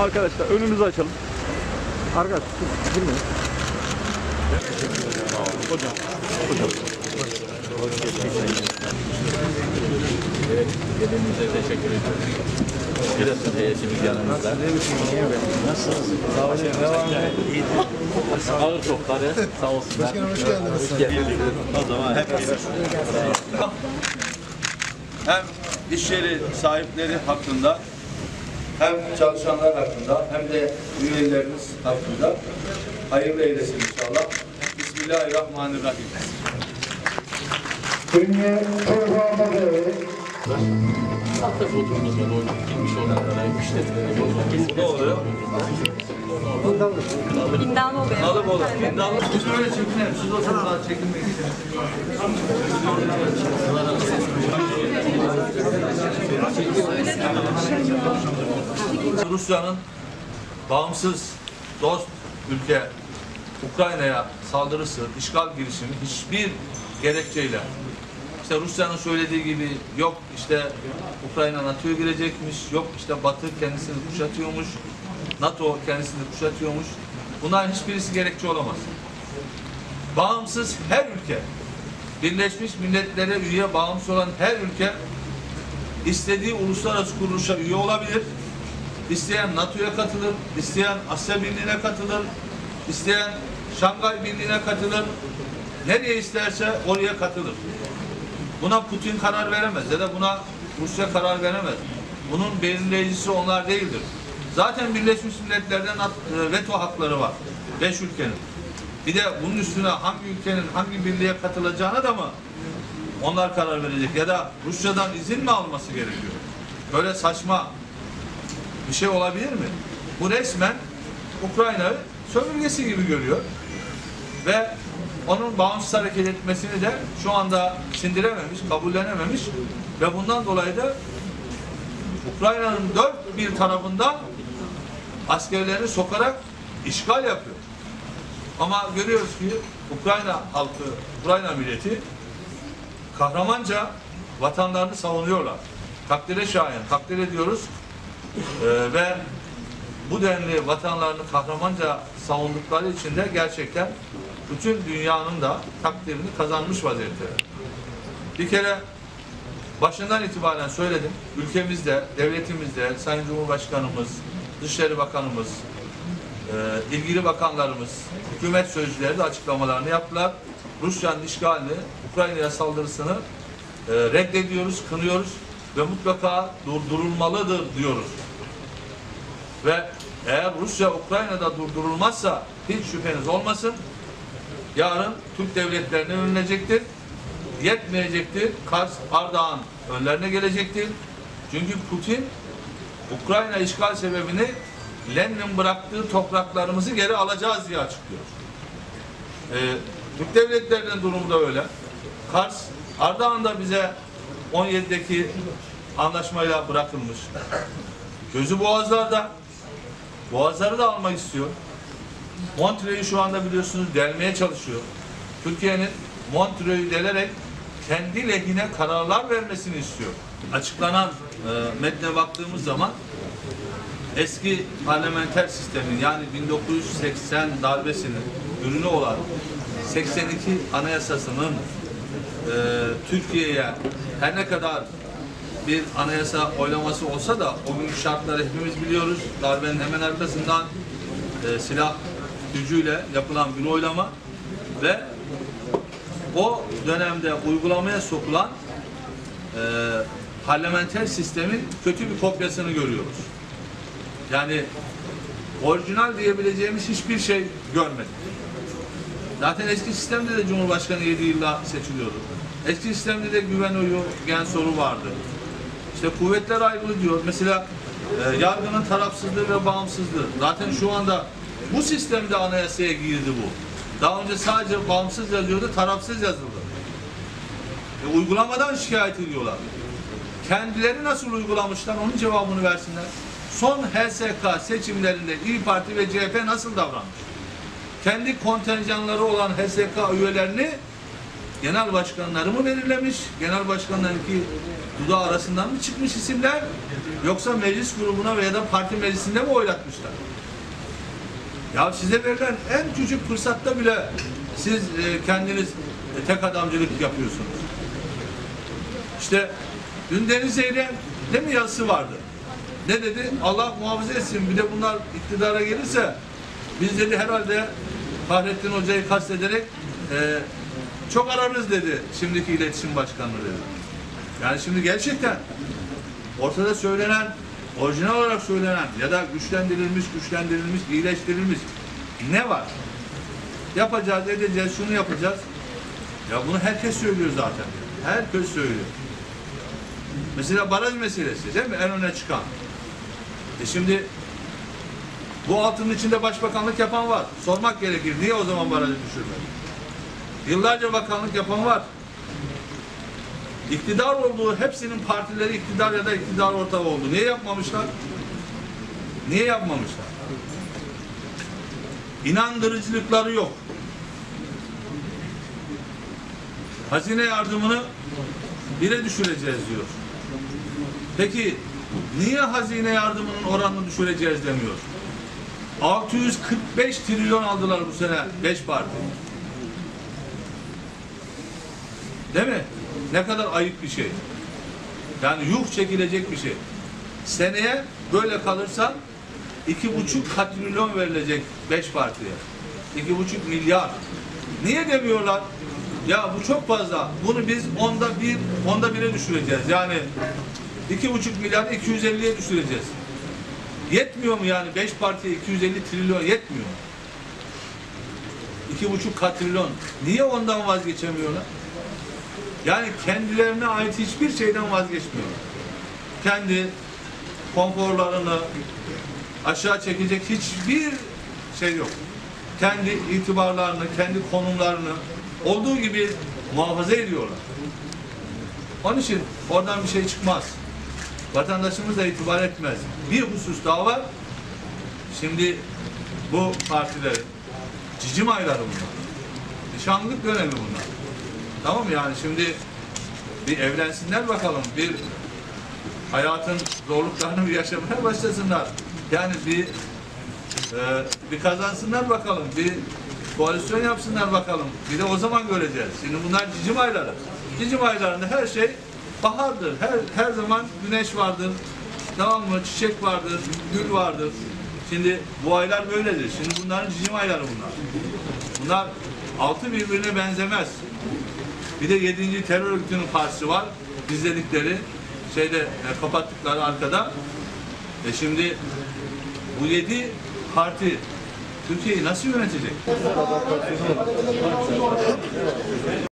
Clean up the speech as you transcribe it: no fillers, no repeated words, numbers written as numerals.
Arkadaşlar önümüzü açalım. Arkadaşlar girmeyin. Hocam. Evet, dediğinize teşekkür ediyoruz. Giresun heyetimiz yanımızda. Nasılsınız? Sağ olun. Devam edin. Ağır topları. Sağ olsunlar. Başkanım hoş geldiniz. Hoş geldiniz. O zaman hep birlikte. Hem iş yeri sahipleri hakkında, hem çalışanlar hakkında, hem de üyelerimiz hakkında hayırlı eylesin inşallah. Bismillahirrahmanirrahim. Hatta fotoğrafımızda doğru girmiş olanlara, işletmelere, ne oluyor? Bindallı oluyor. Alıp olur. Biz böyle çekinelim. Siz o sırada çekinmeyin. Rusya'nın bağımsız dost ülke Ukrayna'ya saldırısı, işgal girişimi hiçbir gerekçeyle, işte Rusya'nın söylediği gibi yok işte Ukrayna NATO'ya girecekmiş, yok işte Batı kendisini kuşatıyormuş, NATO kendisini kuşatıyormuş. Bunların hiçbirisi gerekçe olamaz. Bağımsız her ülke, Birleşmiş Milletler'e üye bağımsız olan her ülke istediği uluslararası kuruluşa üye olabilir. İsteyen NATO'ya katılır, isteyen Asya Birliği'ne katılır, isteyen Şangay Birliği'ne katılır. Nereye isterse oraya katılır. Buna Putin karar veremez ya da buna Rusya karar veremez. Bunun belirleyicisi onlar değildir. Zaten Birleşmiş Milletler'den veto hakları var. 5 ülkenin. Bir de bunun üstüne hangi ülkenin hangi birliğe katılacağına da mı onlar karar verecek ya da Rusya'dan izin mi alması gerekiyor? Böyle saçma bir şey olabilir mi? Bu resmen Ukrayna'yı sömürgesi gibi görüyor. Ve onun bağımsız hareket etmesini de şu anda sindirememiş, kabullenememiş ve bundan dolayı da Ukrayna'nın dört bir tarafından askerlerini sokarak işgal yapıyor. Ama görüyoruz ki Ukrayna halkı, Ukrayna milleti kahramanca vatanlarını savunuyorlar. Takdire şayan, takdir ediyoruz. Ve bu denli vatanlarını kahramanca savundukları için de gerçekten bütün dünyanın da takdirini kazanmış vaziyette. Bir kere başından itibaren söyledim. Ülkemizde, devletimizde Sayın Cumhurbaşkanımız, Dışişleri Bakanımız, ilgili bakanlarımız, hükümet sözcüleri de açıklamalarını yaptılar. Rusya'nın işgalini, Ukrayna'ya saldırısını reddediyoruz, kınıyoruz ve mutlaka durdurulmalıdır diyoruz. Ve eğer Rusya Ukrayna'da durdurulmazsa hiç şüpheniz olmasın, yarın Türk devletlerine önlenecektir, yetmeyecektir, Kars, Ardahan önlerine gelecektir. Çünkü Putin Ukrayna işgal sebebini Lenin'in bıraktığı topraklarımızı geri alacağız diye açıklıyor. Türk devletlerinin durumu da öyle. Kars, Ardahan'da bize 17'deki anlaşmayla bırakılmış. Gözü Boğazlar'da. Boğazları da almak istiyor. Montreux'u şu anda biliyorsunuz delmeye çalışıyor. Türkiye'nin Montreux'u delerek kendi lehine kararlar vermesini istiyor. Açıklanan metne baktığımız zaman eski parlamenter sistemin yani 1980 darbesinin ürünü olan 82 Anayasası'nın Türkiye'ye her ne kadar bir anayasa oylaması olsa da o gün şartları hepimiz biliyoruz. Darbenin hemen arkasından silah gücüyle yapılan bir oylama ve o dönemde uygulamaya sokulan parlamenter sistemin kötü bir kopyasını görüyoruz. Yani orijinal diyebileceğimiz hiçbir şey görmedik. Zaten eski sistemde de Cumhurbaşkanı 7 yılda seçiliyordu. Eski sistemde de güven oyu, gen soru vardı. İşte kuvvetler ayrılığı diyor. Mesela yargının tarafsızlığı ve bağımsızlığı. Zaten şu anda bu sistemde anayasaya girdi bu. Daha önce sadece bağımsız yazıyordu, tarafsız yazıldı. Uygulamadan şikayet ediyorlar. Kendileri nasıl uygulamışlar onun cevabını versinler. Son HSK seçimlerinde İYİ Parti ve CHP nasıl davranmış? Kendi kontenjanları olan HSK üyelerini genel başkanları mı belirlemiş? Genel başkanların ki dudağı arasından mı çıkmış isimler? Yoksa meclis grubuna veya da parti meclisinde mi oylatmışlar? Ya size verilen en küçük fırsatta bile siz kendiniz tek adamcılık yapıyorsunuz. İşte dün Deniz Zeyrek'in değil mi yazısı vardı? Ne dedi? Allah muhafaza etsin. Bir de bunlar iktidara gelirse biz dedi herhalde Fahrettin Hoca'yı kastederek çok ararız dedi şimdiki iletişim başkanlığı dedi. Yani şimdi gerçekten ortada söylenen, orijinal olarak söylenen ya da güçlendirilmiş, iyileştirilmiş ne var? Yapacağız, edeceğiz, şunu yapacağız. Ya bunu herkes söylüyor zaten. Herkes söylüyor. Mesela baraj meselesi değil mi? En öne çıkan. Şimdi bu altının içinde başbakanlık yapan var. Sormak gerekir. Niye o zaman barajı düşürmedi? Yıllarca bakanlık yapan var. İktidar olduğu hepsinin partileri iktidar ya da iktidar ortağı oldu. Niye yapmamışlar? Niye yapmamışlar? İnandırıcılıkları yok. Hazine yardımını 1'e düşüreceğiz diyor. Peki niye hazine yardımının oranını düşüreceğiz demiyor? 645 trilyon aldılar bu sene 5 parti. Değil mi? Ne kadar ayıp bir şey. Yani yuh çekilecek bir şey. Seneye böyle kalırsa 2,5 katrilyon verilecek 5 partiye. 2,5 milyar. Niye demiyorlar? Ya bu çok fazla. Bunu biz onda 1'e düşüreceğiz. Yani 2,5 milyar 250'ye düşüreceğiz. Yetmiyor mu yani 5 partiye 250 trilyon yetmiyor mu? 2,5 katrilyon. Niye ondan vazgeçemiyorlar? Yani kendilerine ait hiçbir şeyden vazgeçmiyorlar. Kendi konforlarını aşağı çekecek hiçbir şey yok. Kendi itibarlarını, kendi konumlarını olduğu gibi muhafaza ediyorlar. Onun için oradan bir şey çıkmaz. Vatandaşımız da itibar etmez. Bir husus daha var. Şimdi bu partilerin cicim ayları bunlar. Nişanlılık dönemi bunlar. Tamam mı? Yani şimdi bir evlensinler bakalım. Bir hayatın zorluklarını bir yaşamaya başlasınlar. Yani bir kazansınlar bakalım. Bir koalisyon yapsınlar bakalım. Bir de o zaman göreceğiz. Şimdi bunlar cicim ayları. Cicim aylarında her şey bahardır. Her zaman güneş vardır. Tamam mı? Çiçek vardır. Gül vardır. Şimdi bu aylar böyledir. Şimdi bunların cicim ayları bunlar. Bunlar altı birbirine benzemez. Bir de 7. terör örgütünün partisi var. İzledikleri kapattıkları arkada. Şimdi bu 7 parti Türkiye'yi nasıl yönetecek?